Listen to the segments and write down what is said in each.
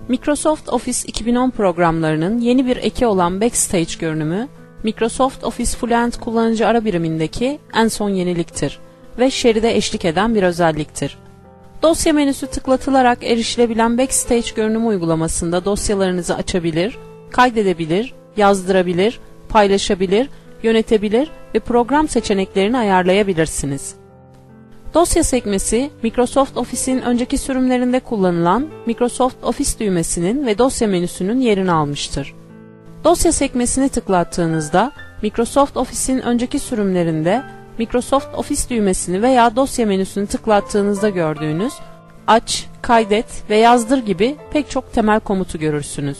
Microsoft Office 2010 programlarının yeni bir eki olan Backstage görünümü, Microsoft Office Fluent kullanıcı ara birimindeki en son yeniliktir ve Share'de eşlik eden bir özelliktir. Dosya menüsü tıklatılarak erişilebilen Backstage görünümü uygulamasında dosyalarınızı açabilir, kaydedebilir, yazdırabilir, paylaşabilir, yönetebilir ve program seçeneklerini ayarlayabilirsiniz. Dosya sekmesi, Microsoft Office'in önceki sürümlerinde kullanılan Microsoft Office düğmesinin ve dosya menüsünün yerini almıştır. Dosya sekmesini tıklattığınızda, Microsoft Office'in önceki sürümlerinde Microsoft Office düğmesini veya dosya menüsünü tıklattığınızda gördüğünüz aç, kaydet ve yazdır gibi pek çok temel komutu görürsünüz.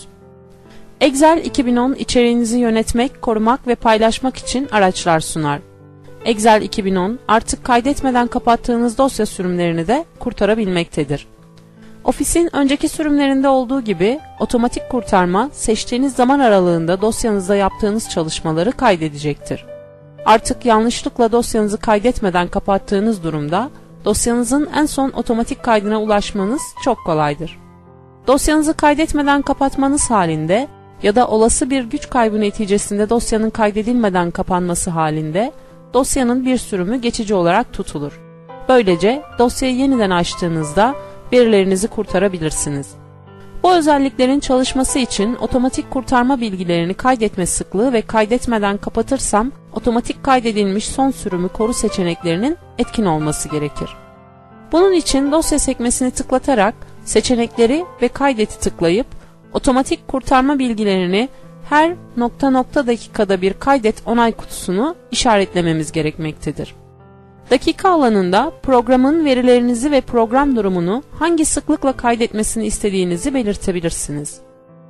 Excel 2010 içeriğinizi yönetmek, korumak ve paylaşmak için araçlar sunar. Excel 2010 artık kaydetmeden kapattığınız dosya sürümlerini de kurtarabilmektedir. Office'in önceki sürümlerinde olduğu gibi otomatik kurtarma seçtiğiniz zaman aralığında dosyanızda yaptığınız çalışmaları kaydedecektir. Artık yanlışlıkla dosyanızı kaydetmeden kapattığınız durumda dosyanızın en son otomatik kaydına ulaşmanız çok kolaydır. Dosyanızı kaydetmeden kapatmanız halinde ya da olası bir güç kaybı neticesinde dosyanın kaydedilmeden kapanması halinde dosyanın bir sürümü geçici olarak tutulur. Böylece dosyayı yeniden açtığınızda verilerinizi kurtarabilirsiniz. Bu özelliklerin çalışması için otomatik kurtarma bilgilerini kaydetme sıklığı ve kaydetmeden kapatırsam otomatik kaydedilmiş son sürümü koru seçeneklerinin etkin olması gerekir. Bunun için dosya sekmesini tıklatarak seçenekleri ve kaydeti tıklayıp otomatik kurtarma bilgilerini her ... dakikada bir kaydet onay kutusunu işaretlememiz gerekmektedir. Dakika alanında programın verilerinizi ve program durumunu hangi sıklıkla kaydetmesini istediğinizi belirtebilirsiniz.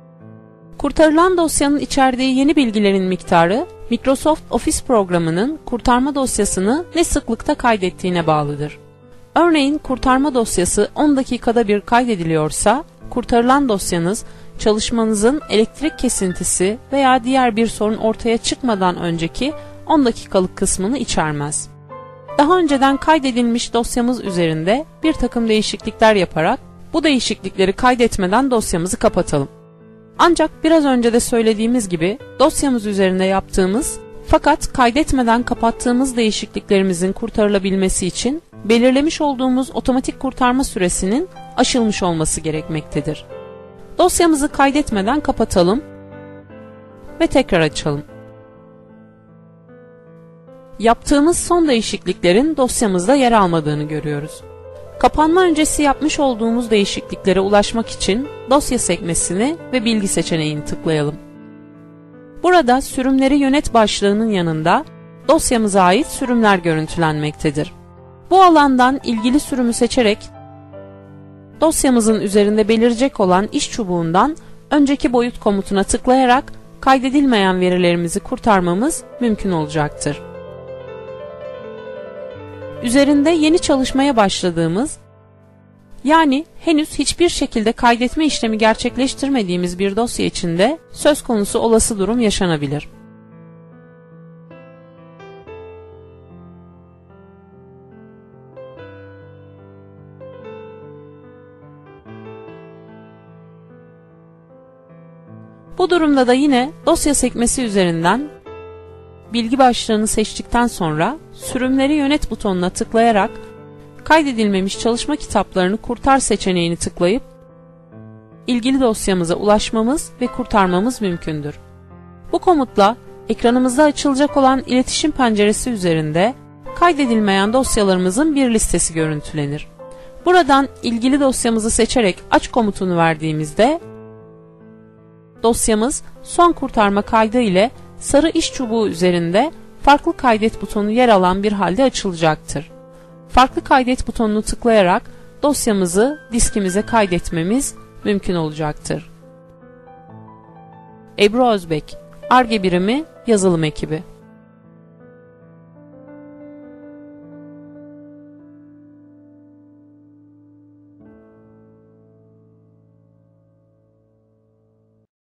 Kurtarılan dosyanın içerdiği yeni bilgilerin miktarı, Microsoft Office programının kurtarma dosyasını ne sıklıkta kaydettiğine bağlıdır. Örneğin kurtarma dosyası 10 dakikada bir kaydediliyorsa, kurtarılan dosyanız çalışmanızın elektrik kesintisi veya diğer bir sorun ortaya çıkmadan önceki 10 dakikalık kısmını içermez. Daha önceden kaydedilmiş dosyamız üzerinde bir takım değişiklikler yaparak bu değişiklikleri kaydetmeden dosyamızı kapatalım. Ancak biraz önce de söylediğimiz gibi dosyamız üzerinde yaptığımız fakat kaydetmeden kapattığımız değişikliklerimizin kurtarılabilmesi için belirlemiş olduğumuz otomatik kurtarma süresinin aşılmış olması gerekmektedir. Dosyamızı kaydetmeden kapatalım ve tekrar açalım. Yaptığımız son değişikliklerin dosyamızda yer almadığını görüyoruz. Kapanma öncesi yapmış olduğumuz değişikliklere ulaşmak için dosya sekmesini ve bilgi seçeneğini tıklayalım. Burada sürümleri yönet başlığının yanında dosyamıza ait sürümler görüntülenmektedir. Bu alandan ilgili sürümü seçerek dosyamızın üzerinde belirecek olan iş çubuğundan önceki boyut komutuna tıklayarak kaydedilmeyen verilerimizi kurtarmamız mümkün olacaktır. Üzerinde yeni çalışmaya başladığımız, yani henüz hiçbir şekilde kaydetme işlemi gerçekleştirmediğimiz bir dosya içinde söz konusu olası durum yaşanabilir. Bu durumda da yine dosya sekmesi üzerinden bilgi başlığını seçtikten sonra sürümleri yönet butonuna tıklayarak kaydedilmemiş çalışma kitaplarını kurtar seçeneğini tıklayıp ilgili dosyamıza ulaşmamız ve kurtarmamız mümkündür. Bu komutla ekranımızda açılacak olan iletişim penceresi üzerinde kaydedilmeyen dosyalarımızın bir listesi görüntülenir. Buradan ilgili dosyamızı seçerek aç komutunu verdiğimizde dosyamız son kurtarma kaydı ile sarı iş çubuğu üzerinde farklı kaydet butonu yer alan bir halde açılacaktır. Farklı kaydet butonunu tıklayarak dosyamızı diskimize kaydetmemiz mümkün olacaktır. Ebru Özbek, Ar-Ge Birimi Yazılım Ekibi.